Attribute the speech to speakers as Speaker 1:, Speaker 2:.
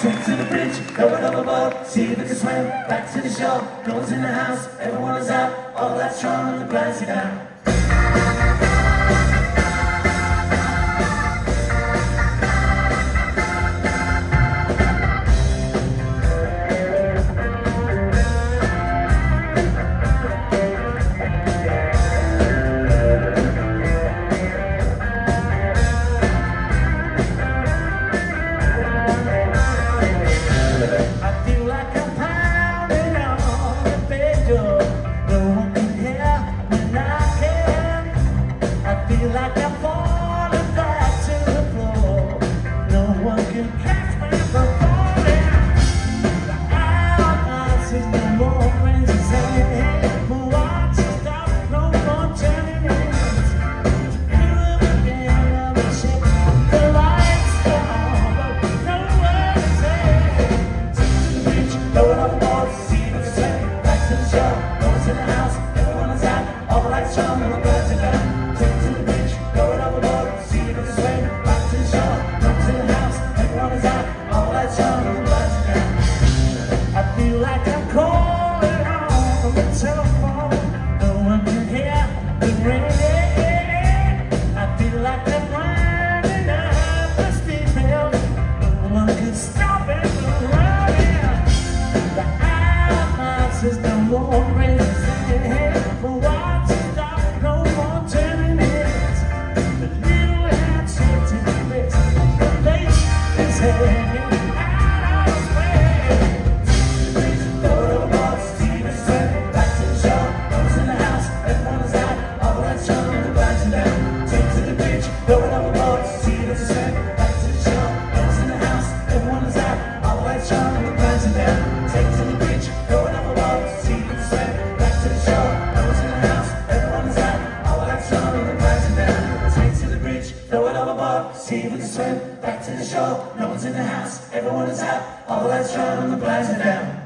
Speaker 1: Take to the bridge, throw it overboard, see if it can swim back to the shore. No one's in the house, everyone is out, all that's wrong, the blinds are down.
Speaker 2: Like I'm falling back to the floor. No one can catch me from falling. The hourglass is no more friends to say. But watch it stop, no more turning heads. Feel the end of the ship, the lights go on, but no one is there.
Speaker 1: Take to the beach, throw it overboard, see if it can swim back to the shore. No one's in the house, everyone is out, all the lights shone and the birds are down.
Speaker 2: I feel like I'm calling on the telephone. No one can hear the rain. I feel like I'm running up the steep hill. No one can stop it from running. The hourglass is no more racing. But watch it stop, no more turning heads. The little hat sitting in the place is hanging.
Speaker 1: Throw it overboard, see if it's swim back to the shore. No one's in the house, everyone is out, all the lights shone and the blinds are down. Take it to the beach, throw it overboard, see if it's swim back to the shore. No one's in the house, everyone is out, all the lights shone and the blinds are down. Take to the beach, throw it overboard, see if we can swim back to the shore. No one's in the house, everyone is out, all the lights shone and the blinds are down.